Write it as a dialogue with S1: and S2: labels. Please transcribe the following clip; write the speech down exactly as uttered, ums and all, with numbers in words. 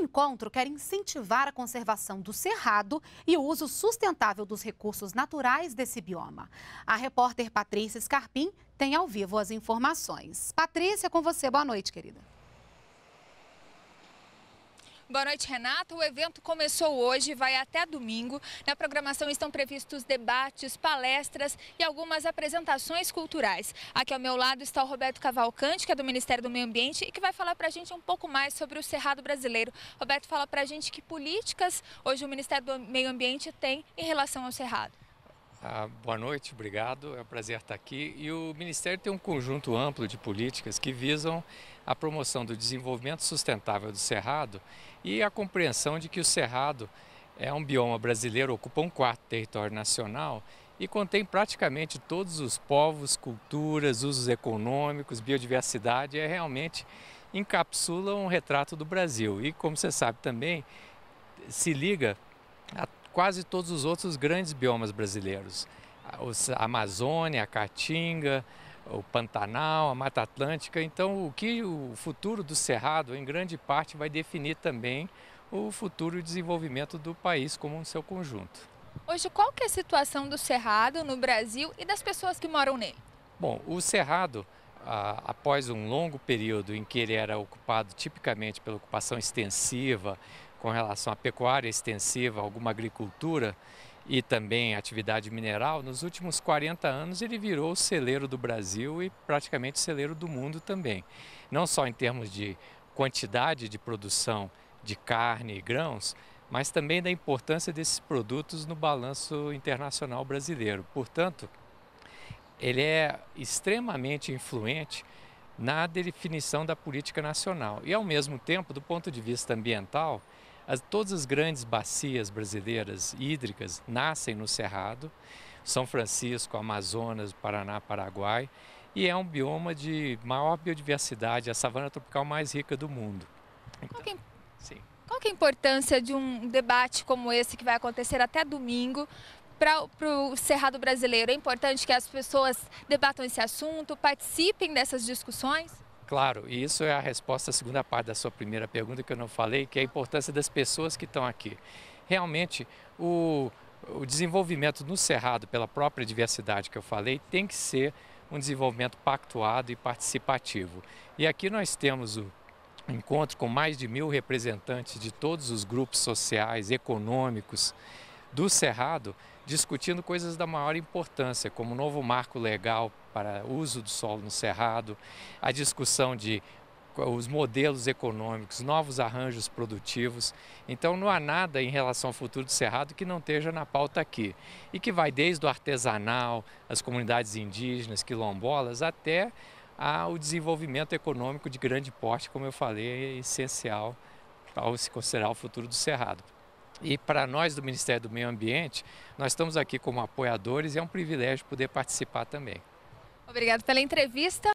S1: encontro quer incentivar a conservação do cerrado e o uso sustentável dos recursos naturais desse bioma. A repórter Patrícia Scarpim tem ao vivo as informações. Patrícia, com você. Boa noite, querida.
S2: Boa noite, Renata. O evento começou hoje e vai até domingo. Na programação estão previstos debates, palestras e algumas apresentações culturais. Aqui ao meu lado está o Roberto Cavalcante, que é do Ministério do Meio Ambiente e que vai falar para a gente um pouco mais sobre o Cerrado brasileiro. Roberto, fala para a gente que políticas hoje o Ministério do Meio Ambiente tem em relação ao Cerrado.
S3: Ah, boa noite, obrigado. É um prazer estar aqui. E o Ministério tem um conjunto amplo de políticas que visam a promoção do desenvolvimento sustentável do Cerrado e a compreensão de que o Cerrado é um bioma brasileiro, ocupa um quarto do território nacional e contém praticamente todos os povos, culturas, usos econômicos, biodiversidade, é realmente encapsula um retrato do Brasil. E, como você sabe também, se liga a quase todos os outros grandes biomas brasileiros. A Amazônia, a Caatinga, o Pantanal, a Mata Atlântica. Então, o que o futuro do Cerrado, em grande parte, vai definir também o futuro desenvolvimento do país como um seu conjunto.
S2: Hoje, qual que é a situação do Cerrado no Brasil e das pessoas que moram nele?
S3: Bom, o Cerrado, ah, após um longo período em que ele era ocupado tipicamente pela ocupação extensiva, com relação à pecuária extensiva, alguma agricultura e também atividade mineral, nos últimos quarenta anos ele virou o celeiro do Brasil e praticamente celeiro do mundo também. Não só em termos de quantidade de produção de carne e grãos, mas também da importância desses produtos no balanço internacional brasileiro. Portanto, ele é extremamente influente na definição da política nacional. E, ao mesmo tempo, do ponto de vista ambiental, As, todas as grandes bacias brasileiras hídricas nascem no Cerrado, São Francisco, Amazonas, Paraná, Paraguai, e é um bioma de maior biodiversidade, a savana tropical mais rica do mundo. Então,
S2: qual, que é,
S3: sim.
S2: qual que é a importância de um debate como esse, que vai acontecer até domingo, para o Cerrado brasileiro? É importante que as pessoas debatam esse assunto, participem dessas discussões?
S3: Claro, e isso é a resposta à segunda parte da sua primeira pergunta que eu não falei, que é a importância das pessoas que estão aqui. Realmente, o, o desenvolvimento no Cerrado, pela própria diversidade que eu falei, tem que ser um desenvolvimento pactuado e participativo. E aqui nós temos o encontro com mais de mil representantes de todos os grupos sociais, econômicos do Cerrado, discutindo coisas da maior importância, como o novo marco legal para uso do solo no Cerrado, a discussão de os modelos econômicos, novos arranjos produtivos. Então não há nada em relação ao futuro do Cerrado que não esteja na pauta aqui. E que vai desde o artesanal, as comunidades indígenas, quilombolas, até ao desenvolvimento econômico de grande porte, como eu falei, é essencial ao se considerar o futuro do Cerrado. E para nós do Ministério do Meio Ambiente, nós estamos aqui como apoiadores e é um privilégio poder participar também.
S2: Obrigada pela entrevista.